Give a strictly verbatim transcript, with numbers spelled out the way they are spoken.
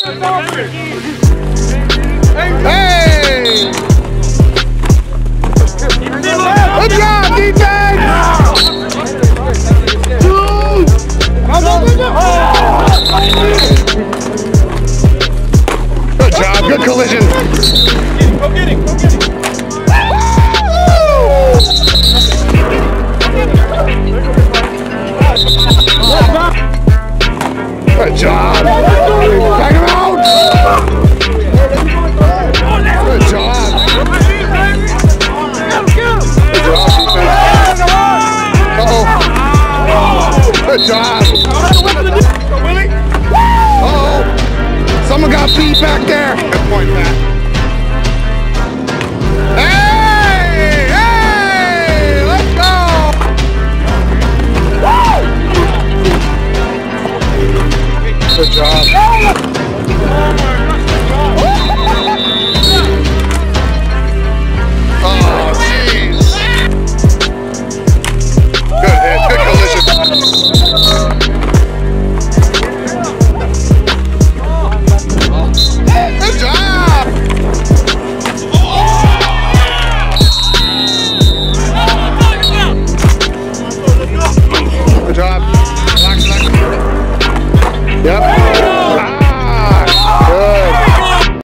Hey! Good job, defense! Good job, good collision. Go get him, go get him. Good job. Tag him out. Good job. Good job, defense. Uh-oh. Good job. Uh-oh. Someone got beat back there. Good point, Matt. Hey! Hey! Let's go! Good job.